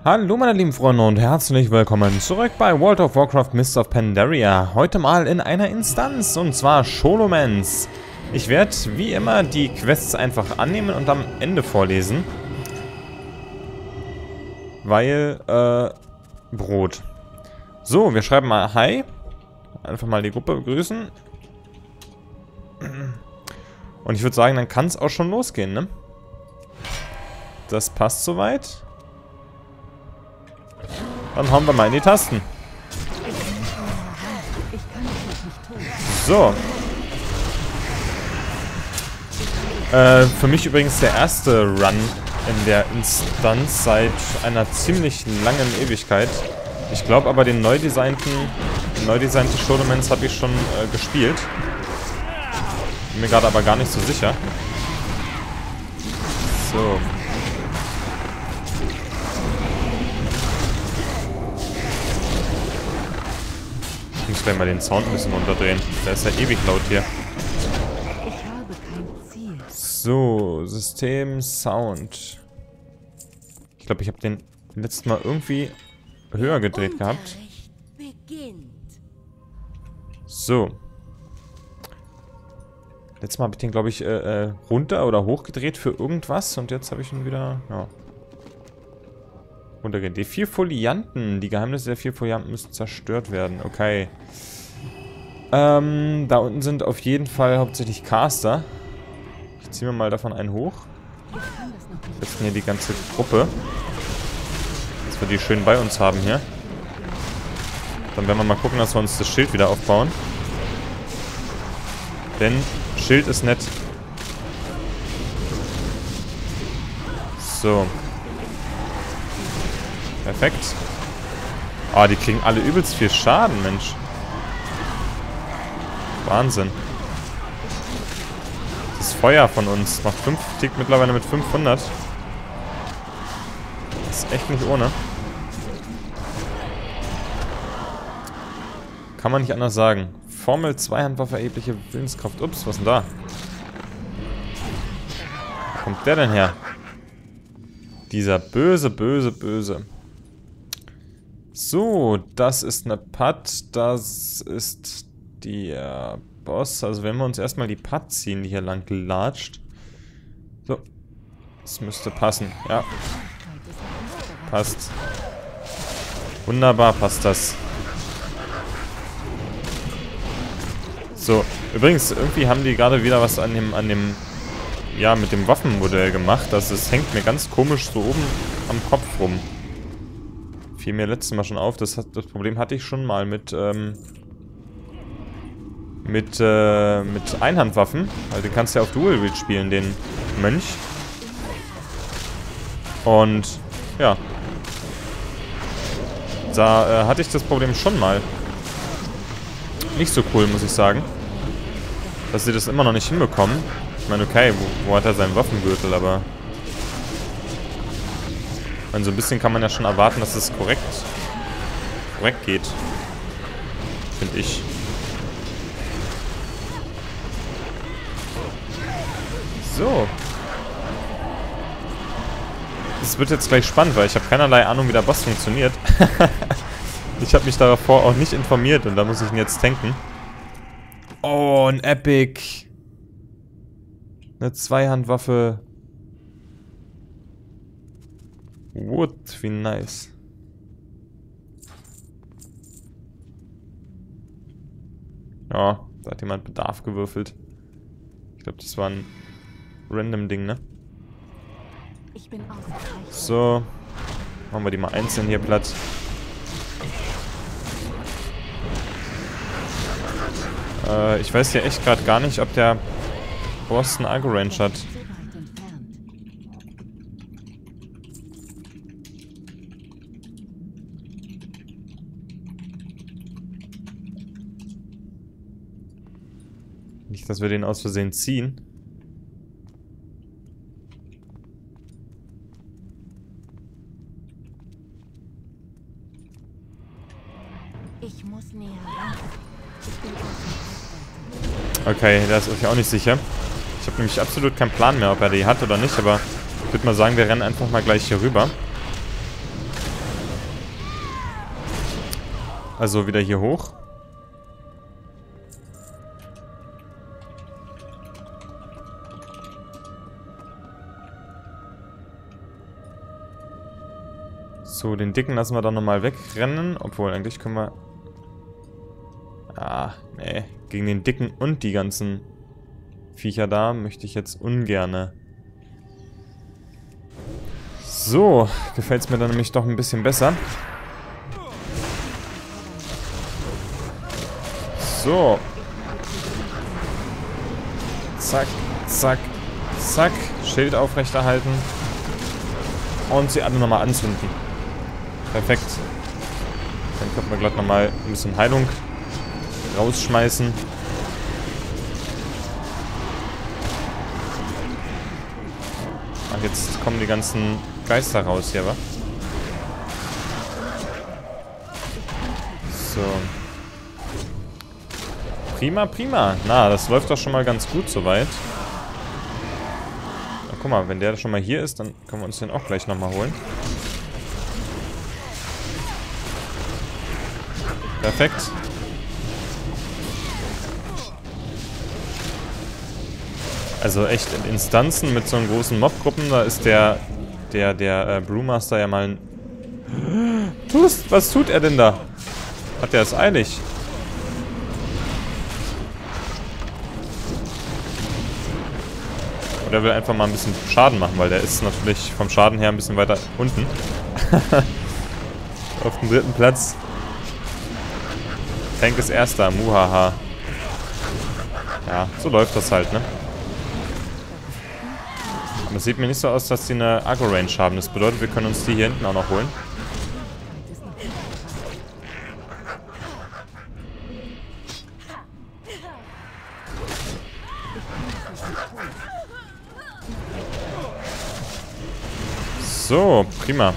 Hallo meine lieben Freunde und herzlich willkommen zurück bei World of Warcraft Mists of Pandaria. Heute mal in einer Instanz, und zwar Scholomance. Ich werde wie immer die Quests einfach annehmen und am Ende vorlesen. Weil, Brot. So, wir schreiben mal Hi. Einfach mal die Gruppe begrüßen. Und ich würde sagen, dann kann es auch schon losgehen, ne? Das passt soweit. Dann hauen wir mal in die Tasten. So. Für mich übrigens der erste Run in der Instanz seit einer ziemlich langen Ewigkeit. Ich glaube aber den neu designte Scholomance habe ich schon gespielt. Bin mir gerade aber gar nicht so sicher. So. Ich muss gleich mal den Sound ein bisschen runterdrehen. Der ist ja ewig laut hier. So, System, Sound. Ich glaube, ich habe den letztes Mal irgendwie höher gedreht gehabt. So. Letztes Mal habe ich den, glaube ich, runter oder hochgedreht für irgendwas. Und jetzt habe ich ihn wieder, ja, runtergehen. Die 4 Folianten. Die Geheimnisse der 4 Folianten müssen zerstört werden. Okay. Da unten sind auf jeden Fall hauptsächlich Caster. Ich ziehe mir mal davon einen hoch. Setzen hier die ganze Gruppe. Dass wir die schön bei uns haben hier. Dann werden wir mal gucken, dass wir uns das Schild wieder aufbauen. Denn Schild ist nett. So. Perfekt. Ah, die kriegen alle übelst viel Schaden, Mensch. Wahnsinn. Das Feuer von uns macht 5, tickt mittlerweile mit 500. Das ist echt nicht ohne. Kann man nicht anders sagen. Formel 2-Handwaffe, erhebliche Willenskraft. Ups, was ist denn da? Wo kommt der denn her? Dieser böse, böse, böse. So, das ist eine Pad. Das ist der Boss. Also wenn wir uns erstmal die Pad ziehen, die hier lang latscht. So. Das müsste passen. Ja. Passt. Wunderbar passt das. So. Übrigens, irgendwie haben die gerade wieder was an dem ja, mit dem Waffenmodell gemacht. Es hängt mir ganz komisch so oben am Kopf rum. Fiel mir letztes Mal schon auf. Das Problem hatte ich schon mal mit Einhandwaffen. Also den kannst du ja auf Dual Wield spielen, den Mönch. Und ja. Da hatte ich das Problem schon mal. Nicht so cool, muss ich sagen. Dass sie das immer noch nicht hinbekommen. Ich meine, okay, wo hat er seinen Waffengürtel, aber... Ich meine, so ein bisschen kann man ja schon erwarten, dass es korrekt geht. Finde ich. So. Es wird jetzt gleich spannend, weil ich habe keinerlei Ahnung, wie der Boss funktioniert. Ich habe mich davor auch nicht informiert und da muss ich ihn jetzt tanken. Oh, ein Epic. Eine Zweihandwaffe. Wood, wie nice. Ja, da hat jemand Bedarf gewürfelt. Ich glaube, das war ein random Ding, ne? So. Machen wir die mal einzeln hier platt. Ich weiß ja echt gerade gar nicht, ob der Boss einen Agro-Range hat. Nicht, dass wir den aus Versehen ziehen. Ich muss näher. Okay, da ist euch auch nicht sicher. Ich habe nämlich absolut keinen Plan mehr, ob er die hat oder nicht, aber ich würde mal sagen, wir rennen einfach mal gleich hier rüber. Also wieder hier hoch. So, den Dicken lassen wir dann nochmal wegrennen. Obwohl, eigentlich können wir... Ah, nee. Gegen den Dicken und die ganzen Viecher da möchte ich jetzt ungerne. So, gefällt es mir dann nämlich doch ein bisschen besser. So. Zack, zack, zack. Schild aufrechterhalten. Und sie alle nochmal anzünden. Perfekt. Dann könnten wir gleich nochmal ein bisschen Heilung rausschmeißen. Ach, jetzt kommen die ganzen Geister raus hier, wa? So. Prima, prima. Na, das läuft doch schon mal ganz gut soweit. Na, guck mal, wenn der schon mal hier ist, dann können wir uns den auch gleich nochmal holen. Perfekt. Also echt in Instanzen mit so einen großen Mobgruppen, da ist der Brewmaster ja mal ein... Was tut er denn da? Hat der es eilig? Oder will einfach mal ein bisschen Schaden machen, weil der ist natürlich vom Schaden her ein bisschen weiter unten. Auf dem 3. Platz. Tank ist erster, muhaha. Ja, so läuft das halt, ne? Aber es sieht mir nicht so aus, dass die eine Agro-Range haben. Das bedeutet, wir können uns die hier hinten auch noch holen. So, prima.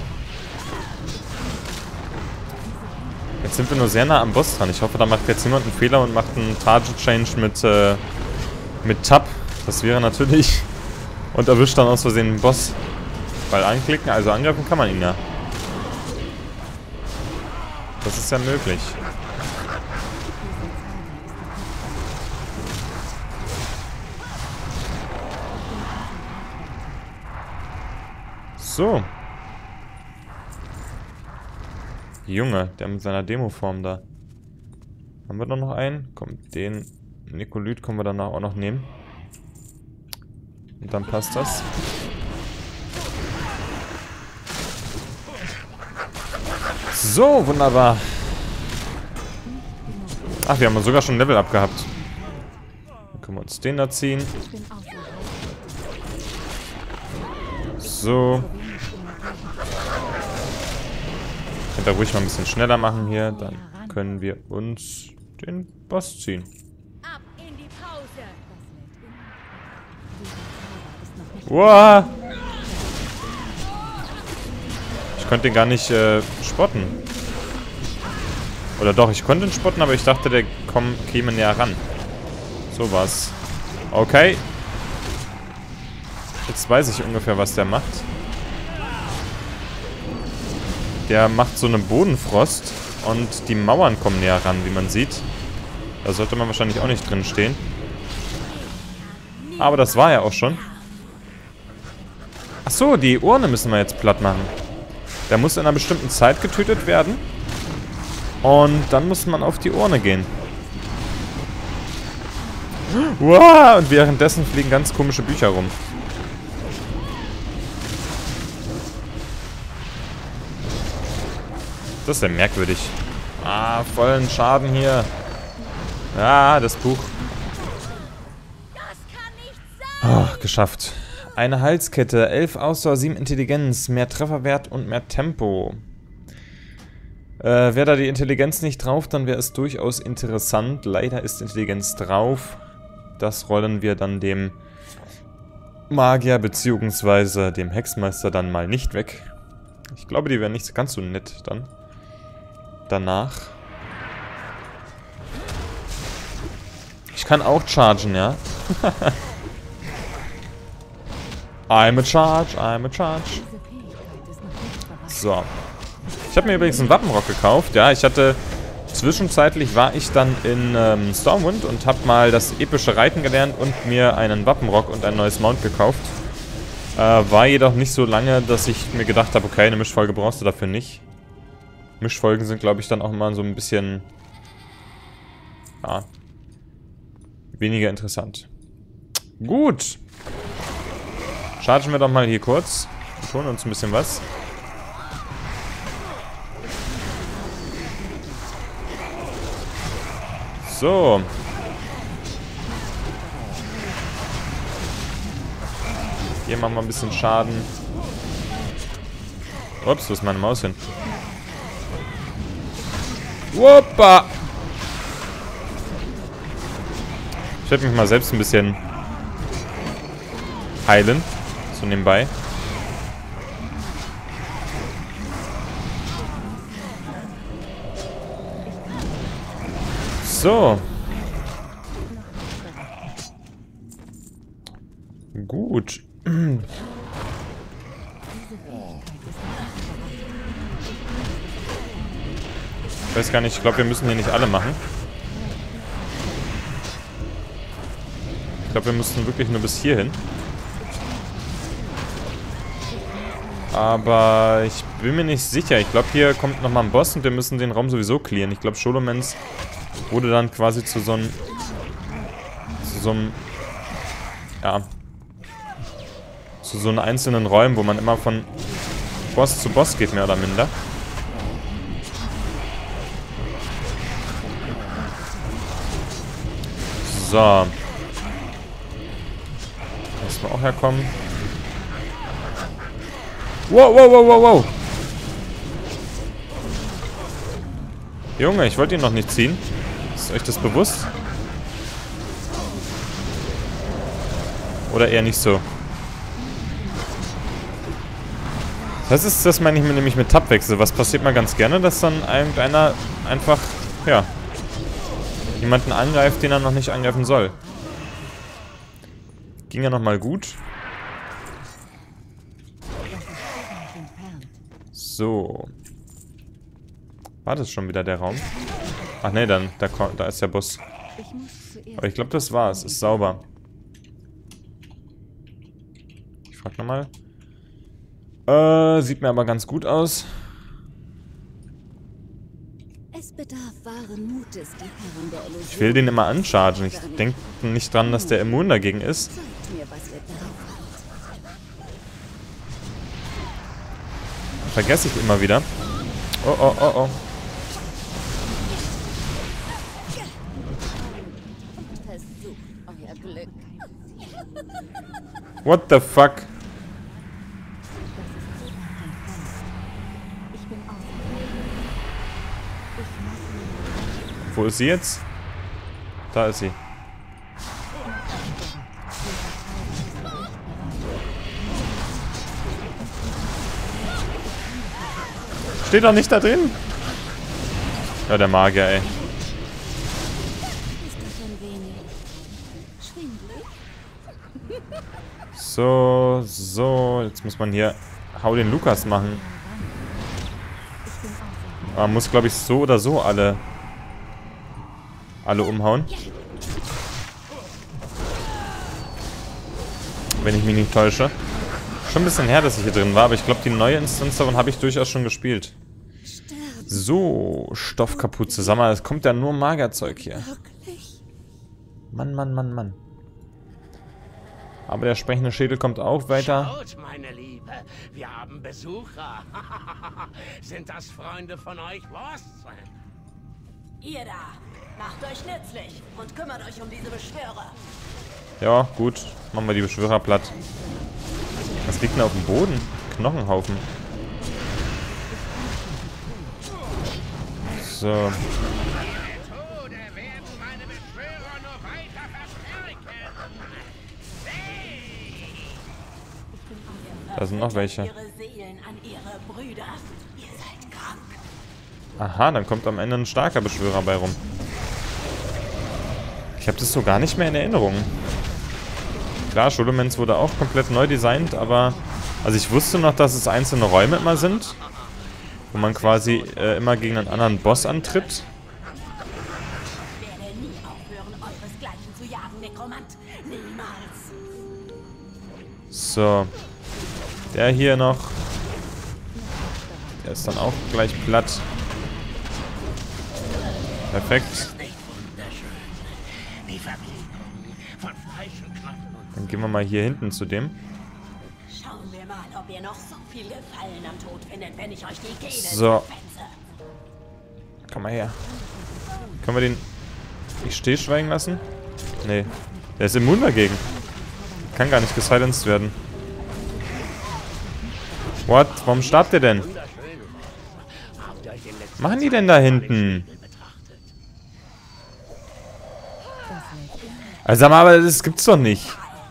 Jetzt sind wir nur sehr nah am Boss dran. Ich hoffe, da macht jetzt niemand einen Fehler und macht einen Target-Change mit Tab. Das wäre natürlich... Und erwischt dann aus Versehen den Boss. Weil anklicken, also angreifen kann man ihn ja. Das ist ja möglich. So. Junge, der mit seiner Demo-Form da. Haben wir doch noch einen? Komm, den Nikolyt können wir danach auch noch nehmen. Und dann passt das. So, wunderbar. Ach, wir haben sogar schon ein Level up gehabt. Dann können wir uns den da ziehen. So. Könnt ihr ruhig mal ein bisschen schneller machen hier. Dann können wir uns den Boss ziehen. Wow. Ich konnte den gar nicht spotten. Oder doch, ich konnte ihn spotten, aber ich dachte, der käme näher ran. So was. Okay. Jetzt weiß ich ungefähr, was der macht. Der macht so einen Bodenfrost und die Mauern kommen näher ran, wie man sieht. Da sollte man wahrscheinlich auch nicht drin stehen. Aber das war ja auch schon. Achso, die Urne müssen wir jetzt platt machen. Der muss in einer bestimmten Zeit getötet werden. Und dann muss man auf die Urne gehen. Wow, und währenddessen fliegen ganz komische Bücher rum. Das ist ja merkwürdig. Ah, vollen Schaden hier. Ah, das Buch. Oh, geschafft. Eine Halskette, 11 Ausdauer, 7 Intelligenz, mehr Trefferwert und mehr Tempo. Wäre da die Intelligenz nicht drauf, dann wäre es durchaus interessant. Leider ist Intelligenz drauf. Das rollen wir dann dem Magier bzw. dem Hexmeister dann mal nicht weg. Ich glaube, die wären nicht ganz so nett dann. Danach. Ich kann auch chargen, ja. I'm a charge, I'm a charge. So. Ich habe mir übrigens einen Wappenrock gekauft. Ja, ich hatte Zwischenzeitlich war ich dann in Stormwind und habe mal das epische Reiten gelernt und mir einen Wappenrock und ein neues Mount gekauft. War jedoch nicht so lange, dass ich mir gedacht habe, okay, eine Mischfolge brauchst du dafür nicht. Mischfolgen sind, glaube ich, dann auch immer so ein bisschen, ja, weniger interessant. Gut. Chargen wir doch mal hier kurz und holen uns ein bisschen was. So. Hier machen wir ein bisschen Schaden. Ups, wo ist meine Maus hin? Woppa! Ich werde mich mal selbst ein bisschen heilen. So nebenbei. So. Gut. Ich weiß gar nicht, ich glaube, wir müssen hier nicht alle machen. Ich glaube, wir müssen wirklich nur bis hierhin. Aber ich bin mir nicht sicher. Ich glaube, hier kommt nochmal ein Boss und wir müssen den Raum sowieso clearen. Ich glaube, Scholomens wurde dann quasi zu so einem... Ja. Zu so einem einzelnen Räumen, wo man immer von Boss zu Boss geht, mehr oder minder. So. Lass mal auch herkommen. Wow, wow, wow, wow, wow. Junge, ich wollte ihn noch nicht ziehen. Ist euch das bewusst? Oder eher nicht so? Das meine ich mir nämlich mit Tabwechsel. Was passiert mal ganz gerne, dass dann irgendeiner einfach, ja, jemanden angreift, den er noch nicht angreifen soll. Ging ja nochmal gut. So. War das schon wieder der Raum? Ach ne, dann, da ist der Bus. Aber ich glaube, das war's. Ist sauber. Ich frag nochmal. Sieht mir aber ganz gut aus. Es bedarf wahren Mutes, die Herren der Illusion. Ich will den immer unchargen. Ich denke nicht dran, dass der immun dagegen ist. Zeigt mir, was ihr drauf habt. Vergesse ich immer wieder. Oh, oh, oh, oh. Versucht euer Glück. What the fuck? Wo ist sie jetzt? Da ist sie. Steht doch nicht da drin. Ja, der Magier, ey. Ist das ein wenig schwindelig? So, so. Jetzt muss man hier Hau den Lukas machen. Man muss, glaube ich, so oder so alle umhauen. Wenn ich mich nicht täusche. Schon ein bisschen her, dass ich hier drin war, aber ich glaube, die neue Instanz davon habe ich durchaus schon gespielt. So, Stoffkapuze. Sag mal, es kommt ja nur Magerzeug hier. Mann, Mann, Mann, Mann. Aber der sprechende Schädel kommt auch weiter. Schaut, meine Liebe, wir haben Besucher. Sind das Freunde von euch, Boss? Ihr da, macht euch nützlich und kümmert euch um diese Beschwörer. Ja, gut. Machen wir die Beschwörer platt. Was liegt denn auf dem Boden? Knochenhaufen. So. Tode werden meine Beschwörer nur weiter verstärken. Da sind noch welche. Ihre Seelen an ihre Brüder. Ihr seid krank. Aha, dann kommt am Ende ein starker Beschwörer bei rum. Ich habe das so gar nicht mehr in Erinnerung. Klar, Scholomens wurde auch komplett neu designt, aber... Also ich wusste noch, dass es einzelne Räume immer sind, wo man quasi immer gegen einen anderen Boss antritt. So. Der hier noch. Der ist dann auch gleich platt. Perfekt. Dann gehen wir mal hier hinten zu dem. Schauen wir mal, ob ihr noch so viel Gefallen am Tod findet, wenn ich euch die Gene So. zerfetze. Komm mal her. Können wir den nicht stillschweigen lassen? Nee. Der ist immun dagegen. Kann gar nicht gesilenced werden. What? Warum starb der denn? Was machen die denn da hinten? Also sag mal, aber das gibt's doch nicht.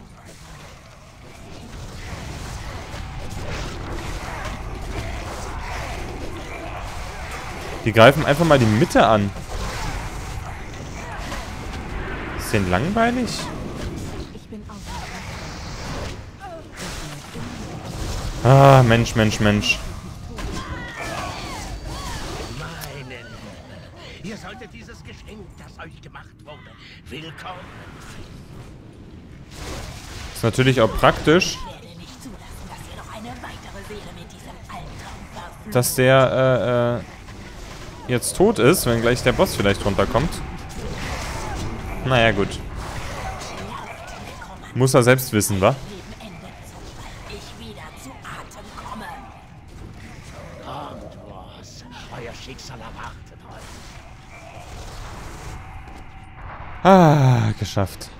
Die greifen einfach mal die Mitte an. Ist denn langweilig? Ah, Mensch, Mensch, Mensch. Meine Liebe, ihr solltet dieses Geschenk, das euch gemacht wurde, willkommen. Ist natürlich auch praktisch, Ich werde nicht zulassen, dass ihr noch eine weitere Seele mit diesem Albtraum verflucht. dass der jetzt tot ist, wenn gleich der Boss vielleicht runterkommt. Naja, gut. Muss er selbst wissen, wa? Leben endet, sobald ich wieder zu Atem komme. Kommt, Ross, euer Schicksal erwartet euch. Ah, geschafft.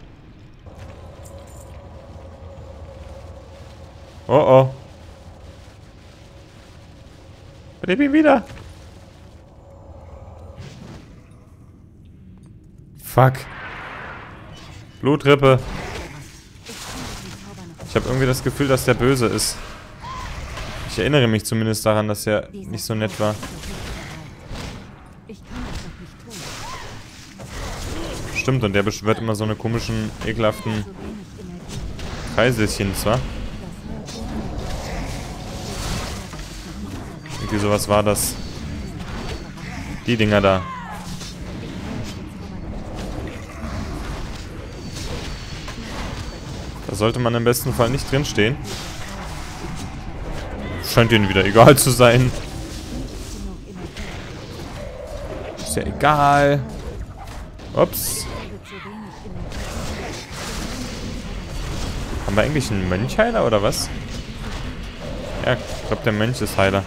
Oh oh. Beleb ihn wieder. Fuck. Blutrippe. Ich habe irgendwie das Gefühl, dass der böse ist. Ich erinnere mich zumindest daran, dass er nicht so nett war. Stimmt, und der beschwört immer so eine komischen, ekelhaften Kreiselchen, zwar? Irgendwie sowas war das. Die Dinger da. Da sollte man im besten Fall nicht drinstehen. Scheint ihnen wieder egal zu sein. Ist ja egal. Ups. Haben wir eigentlich einen Mönchheiler oder was? Ja, ich glaube der Mönch ist Heiler.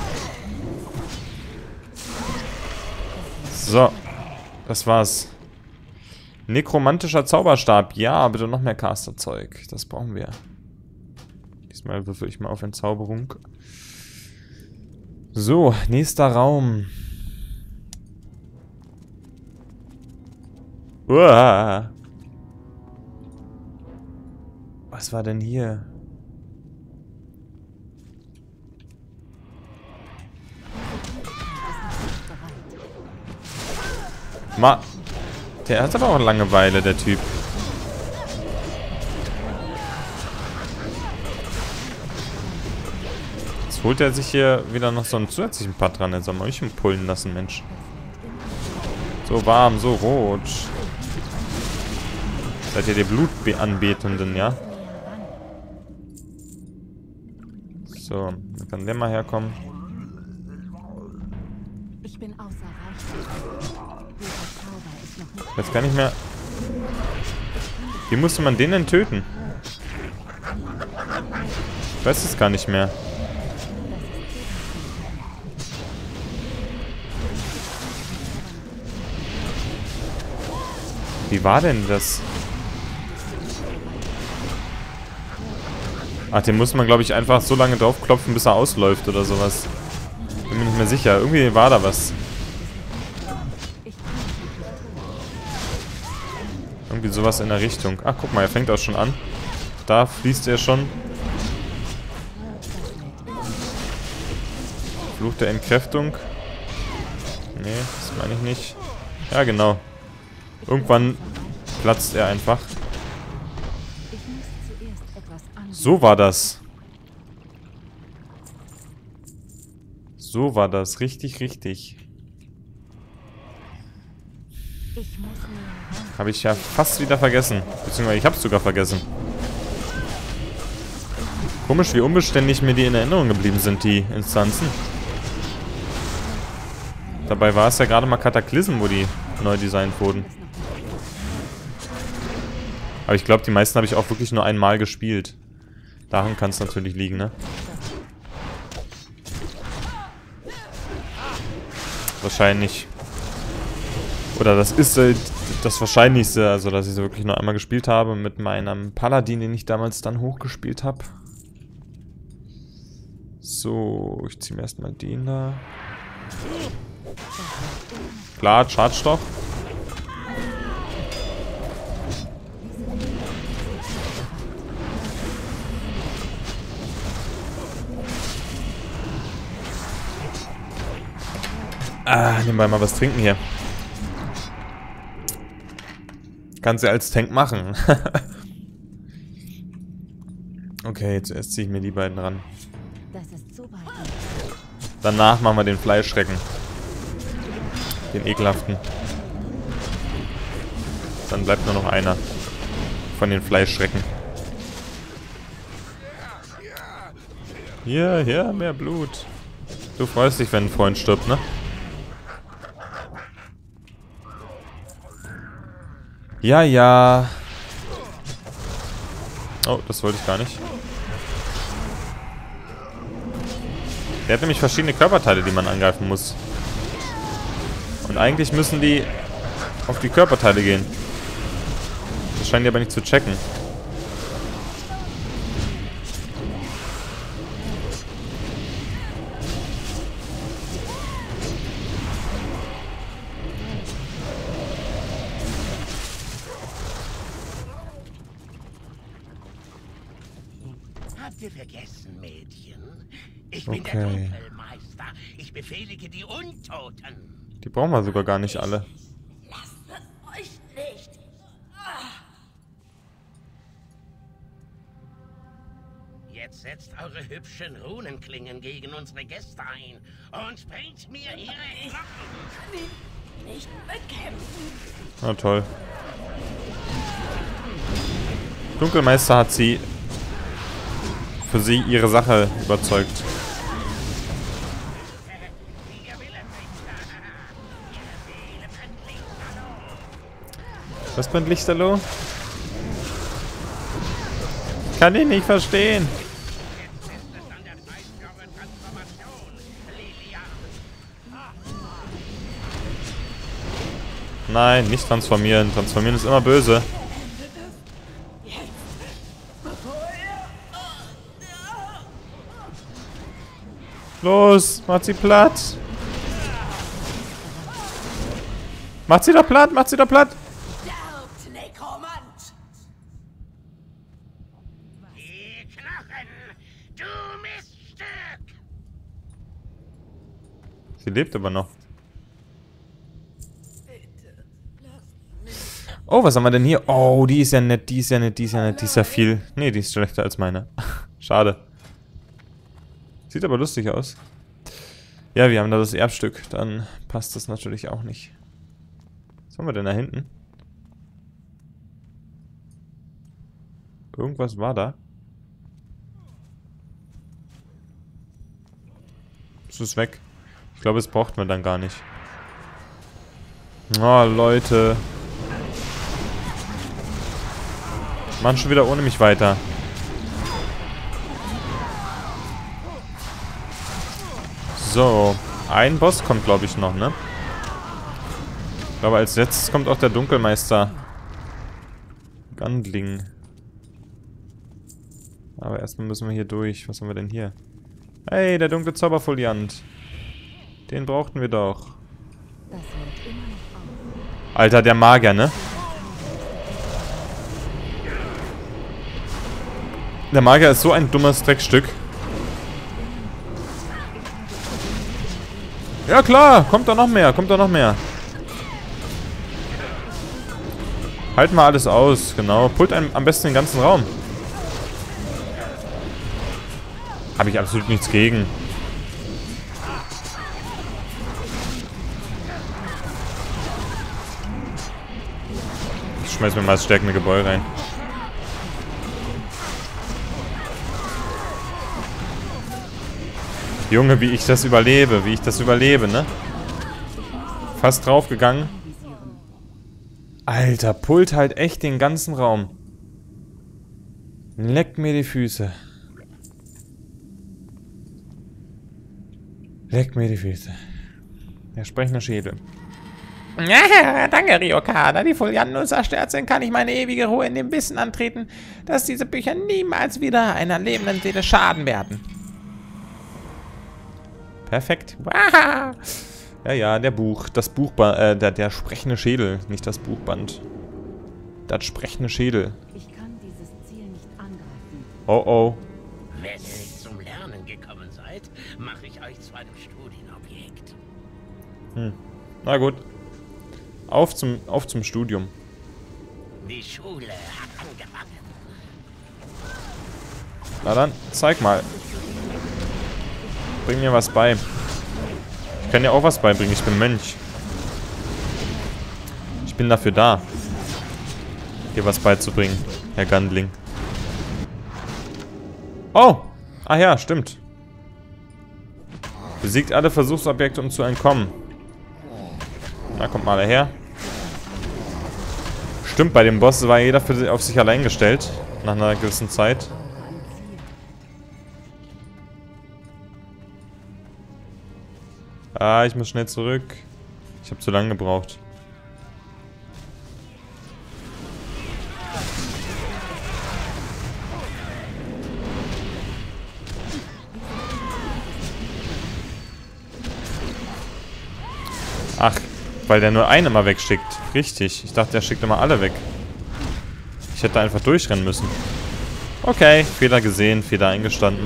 So. Das war's. Nekromantischer Zauberstab. Ja, bitte noch mehr Casterzeug. Das brauchen wir. Diesmal würfel ich mal auf Entzauberung. So, nächster Raum. Uah. Was war denn hier? Der hat aber auch Langeweile, der Typ. Jetzt holt er sich hier wieder noch so einen zusätzlichen Part dran. Jetzt soll man euch pullen lassen, Mensch. So warm, so rot. Seid ihr die Blutanbetenden, ja? So, dann kann der mal herkommen. Ich bin außer Reichweite. Ich weiß gar nicht mehr. Wie musste man den denn töten? Ich weiß es gar nicht mehr. Wie war denn das? Ach, den muss man, glaube ich, einfach so lange draufklopfen, bis er ausläuft oder sowas. Bin mir nicht mehr sicher. Irgendwie war da was. Irgendwie sowas in der Richtung. Ach, guck mal, er fängt auch schon an. Da fließt er schon. Fluch der Entkräftung. Nee, das meine ich nicht. Ja, genau. Irgendwann platzt er einfach. So war das. So war das. Richtig, richtig. Habe ich ja fast wieder vergessen. Beziehungsweise ich habe es sogar vergessen. Komisch, wie unbeständig mir die in Erinnerung geblieben sind, die Instanzen. Dabei war es ja gerade mal Kataklysm, wo die neu designt wurden. Aber ich glaube, die meisten habe ich auch wirklich nur einmal gespielt. Daran kann es natürlich liegen, ne? Wahrscheinlich. Oder das ist das Wahrscheinlichste, also dass ich sie wirklich nur einmal gespielt habe mit meinem Paladin, den ich damals dann hochgespielt habe. So, ich ziehe mir erstmal den da. Klar, charge doch. Nebenbei mal was trinken hier. Kannst du als Tank machen. Okay, zuerst ziehe ich mir die beiden ran. Das ist zu weit. Danach machen wir den Fleischschrecken. Den ekelhaften. Dann bleibt nur noch einer von den Fleischschrecken. Ja, mehr Blut. Du freust dich, wenn ein Freund stirbt, ne? Ja. Oh, das wollte ich gar nicht. Der hat nämlich verschiedene Körperteile, die man angreifen muss. Und eigentlich müssen die auf die Körperteile gehen. Das scheinen die aber nicht zu checken. Habt ihr vergessen, Mädchen? Ich bin der Dunkelmeister. Ich befehlige die Untoten. Die brauchen wir sogar gar nicht alle. Lasst euch nicht. Jetzt setzt eure hübschen Runenklingen gegen unsere Gäste ein und bringt mir ihre Glocken. Nicht bekämpfen. Na toll. Dunkelmeister hat sie für sie ihre Sache überzeugt. Was brennt Lichterloh? Kann ich nicht verstehen. Nein, nicht transformieren. Transformieren ist immer böse. Los, macht sie platt. Macht sie doch platt, macht sie doch platt. Sterbt, Nekromant! Die Knochen, du Miststück! Sie lebt aber noch. Oh, was haben wir denn hier? Oh, die ist ja nett, die ist ja nett, die ist ja nett, die ist ja viel. Nee, die ist schlechter als meine. Schade. Sieht aber lustig aus. Ja, wir haben da das Erbstück. Dann passt das natürlich auch nicht. Was haben wir denn da hinten? Irgendwas war da. Es ist weg. Ich glaube, es braucht man dann gar nicht. Oh, Leute. Machen schon wieder ohne mich weiter. So, ein Boss kommt, glaube ich, noch, ne? Ich glaube, als letztes kommt auch der Dunkelmeister. Gandling. Aber erstmal müssen wir hier durch. Was haben wir denn hier? Hey, der dunkle Zauberfoliant. Den brauchten wir doch. Alter, der Magier, ne? Der Magier ist so ein dummes Dreckstück. Ja klar, kommt da noch mehr, kommt da noch mehr. Halt mal alles aus, genau. Pult am besten den ganzen Raum. Habe ich absolut nichts gegen. Ich schmeiß mir mal das stärkende Gebäude rein. Junge, wie ich das überlebe, ne? Fast draufgegangen. Alter, pullt halt echt den ganzen Raum. Leckt mir die Füße. Leckt mir die Füße. Der sprechende Schädel. Ja, danke, Ryoka. Da die Folianten nun zerstört sind, kann ich meine ewige Ruhe in dem Wissen antreten, dass diese Bücher niemals wieder einer lebenden Seele schaden werden. Perfekt. Ja, ja, der sprechende Schädel, nicht das Buchband. Das sprechende Schädel. Ich kann dieses Ziel nicht angreifen. Oh, oh. Wenn ihr nicht zum Lernen gekommen seid, mache ich euch zu einem Studienobjekt. Na gut. Auf zum Studium. Die Schule hat angefangen. Na dann, zeig mal. Bring mir was bei. Ich kann dir auch was beibringen, ich bin Mönch. Ich bin dafür da, dir was beizubringen, Herr Gandling. Oh! Ah ja, stimmt. Besiegt alle Versuchsobjekte, um zu entkommen. Na, kommt mal her. Stimmt, bei dem Boss war jeder auf sich allein gestellt. Nach einer gewissen Zeit. Ah, ich muss schnell zurück. Ich habe zu lange gebraucht. Ach, weil der nur einen immer wegschickt. Richtig. Ich dachte, der schickt immer alle weg. Ich hätte einfach durchrennen müssen. Okay, Fehler gesehen, Fehler eingestanden.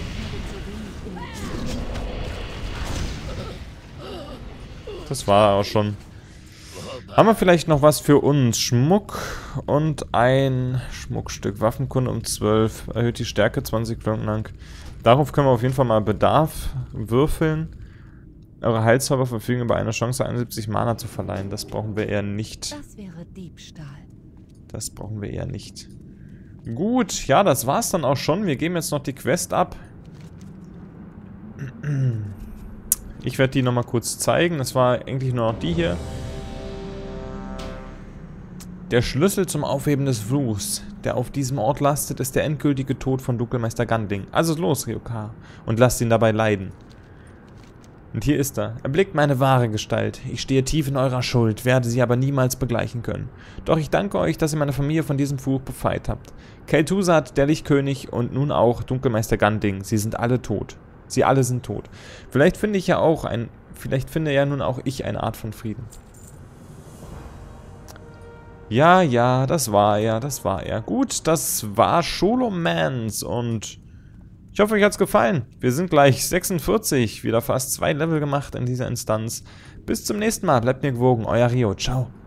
Das war auch schon. Haben wir vielleicht noch was für uns? Schmuck und ein Schmuckstück. Waffenkunde um 12. Erhöht die Stärke 20 Stunden lang. Darauf können wir auf jeden Fall mal Bedarf würfeln. Eure Heilzauber verfügen über eine Chance, 71 Mana zu verleihen. Das brauchen wir eher nicht. Das wäre Diebstahl. Das brauchen wir eher nicht. Gut, ja, das war's dann auch schon. Wir geben jetzt noch die Quest ab. Ich werde die nochmal kurz zeigen. Das war eigentlich nur noch die hier. Der Schlüssel zum Aufheben des Fluchs, der auf diesem Ort lastet, ist der endgültige Tod von Dunkelmeister Gandling. Also los, Ryoka, und lasst ihn dabei leiden. Und hier ist er. Erblickt meine wahre Gestalt. Ich stehe tief in eurer Schuld, werde sie aber niemals begleichen können. Doch ich danke euch, dass ihr meine Familie von diesem Fluch befreit habt. Kel'Thuzad, der Lichtkönig und nun auch Dunkelmeister Gandling. Sie sind alle tot. Sie alle sind tot. Vielleicht finde ich ja auch vielleicht finde ja nun auch ich eine Art von Frieden. Ja, ja, das war er. Gut, das war Scholomance und ich hoffe, euch hat's gefallen. Wir sind gleich 46, wieder fast 2 Level gemacht in dieser Instanz. Bis zum nächsten Mal, bleibt mir gewogen, euer Rio, ciao.